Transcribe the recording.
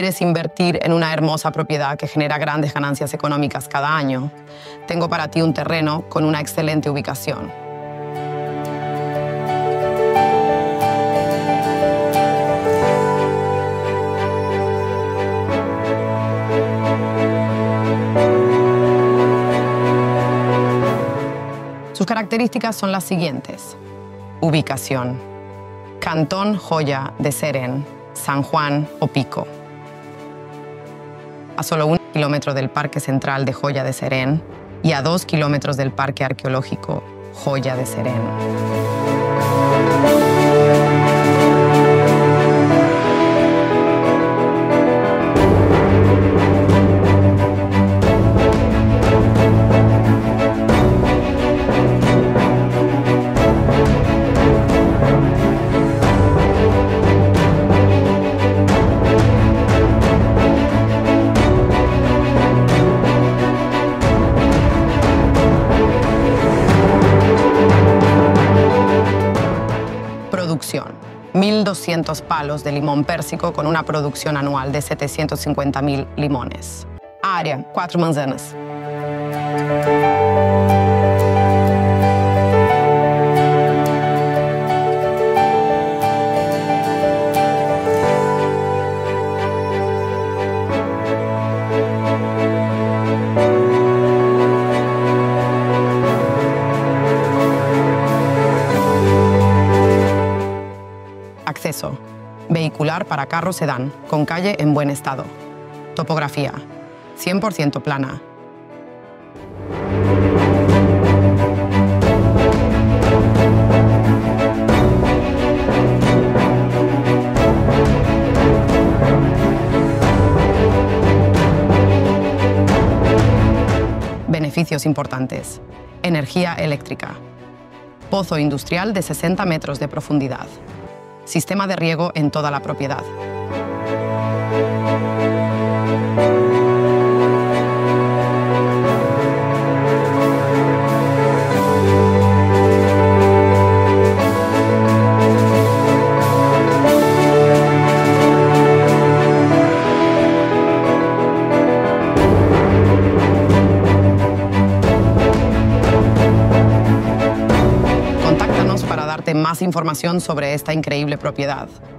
¿Quieres invertir en una hermosa propiedad que genera grandes ganancias económicas cada año? Tengo para ti un terreno con una excelente ubicación. Sus características son las siguientes. Ubicación. Cantón Joya de Serén, San Juan o Pico. A solo 1 kilómetro del Parque Central de Joya de Serén y a 2 kilómetros del Parque Arqueológico Joya de Serén. Producción. 1.200 palos de limón pérsico con una producción anual de 750.000 limones. Área, 4 manzanas. Acceso. Vehicular para carro sedán, con calle en buen estado. Topografía. 100% plana. Beneficios importantes. Energía eléctrica. Pozo industrial de 60 metros de profundidad. Sistema de riego en toda la propiedad. Contáctanos para darte más información sobre esta increíble propiedad.